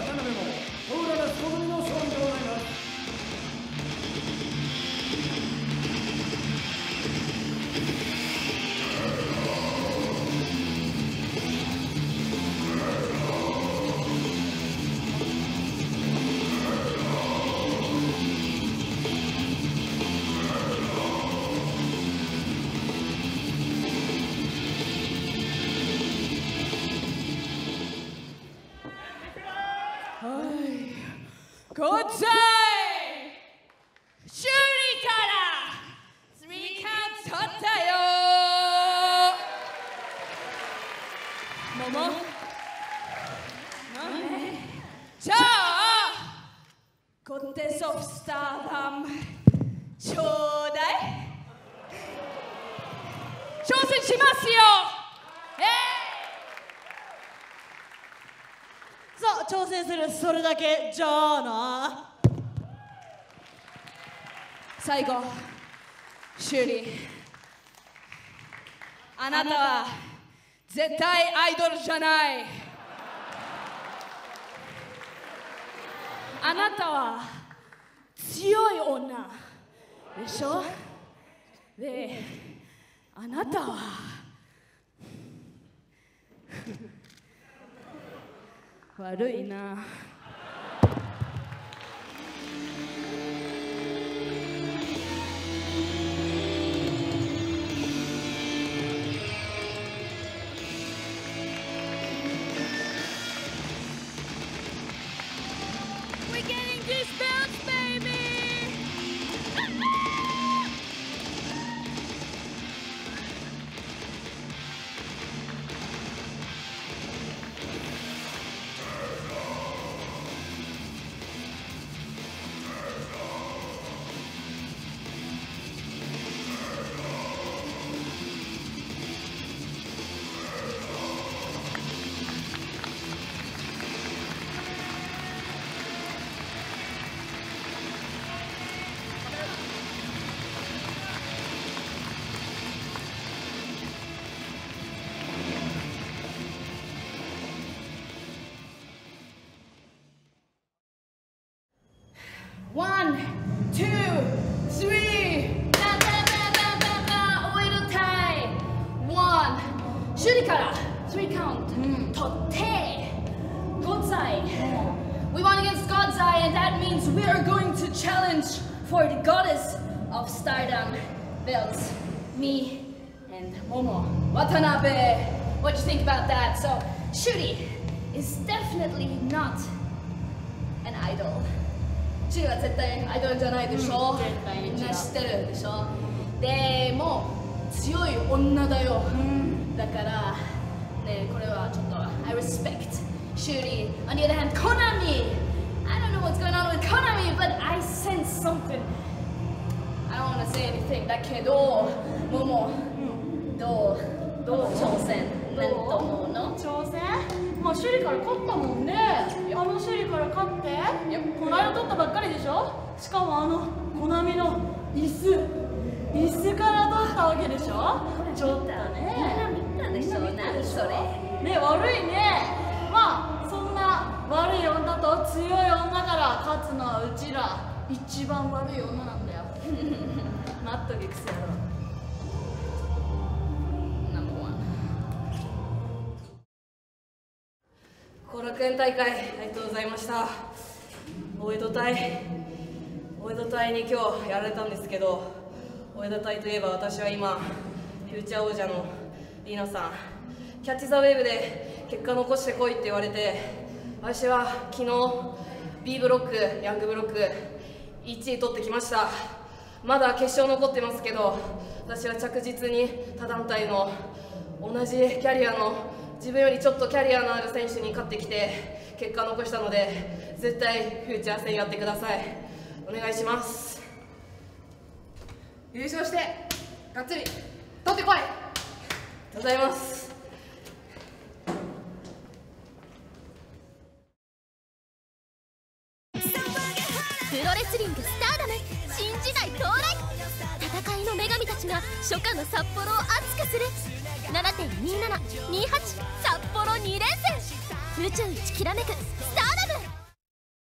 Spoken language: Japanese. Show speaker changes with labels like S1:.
S1: 辺もトーララス小組の勝利でございます。
S2: ゴッツアイ修理から3カウント取ったよモモじゃあゴッテスオフスターダムちょうだい挑戦しますよ。
S3: そう挑戦するそれだけじゃあな。
S2: 最後修理あなたは絶対アイドルじゃない。あなたは強い女でしょ。であなたは悪いな。We're getting this bounce, baby! One, two, three. おいどタイム。One. 修理から3カウント取ってゴッツアイ。We won against God's Eye, and that means we are going to challenge for the Goddess of Stardom belts. Me and Momo Watanabe. What do you think about that? So, Shuri is definitely not an idol. シュリは絶対アイドルじゃないでしょ。みんな知ってるでしょ。でも強い女だよ。だからね、これはちょっと I respect シュリ。On the other hand, Konami. I don't know what's going on with Konami, but I sense something. I don't want to say anything. だけどももどう挑戦なんと思うの？
S3: 挑戦？まあシュリから勝ったもんね。あのシュリから勝って、この間取ったばっかりでしょ。しかもあのコナミの椅子から取ったわけでしょ。ちょっとね。
S2: 見たでしょ。何それ？
S3: ね、悪いね。まあそんな悪い女と強い女から勝つのはうちら一番悪い女なんだよ。マットギクスやろ。
S4: 後楽園大会ありがとうございました。大江戸隊に今日やられたんですけど、大江戸隊といえば私は今フューチャー王者のリーナさん、キャッチ・ザ・ウェーブで結果残してこいって言われて、私は昨日 B ブロックヤングブロック1位取ってきました。まだ決勝残ってますけど、私は着実に他団体の同じキャリアの自分よりちょっとキャリアのある選手に勝ってきて結果残したので、絶対フューチャー戦やってください。お願いします。
S5: 優勝してがっつり取ってこい。ありが
S4: とうございます。
S6: プロレスリングスターダム新時代到来。戦いの女神たちが初夏の札幌を熱くする 7.2728 札幌2連戦。宇宙一きらめくスター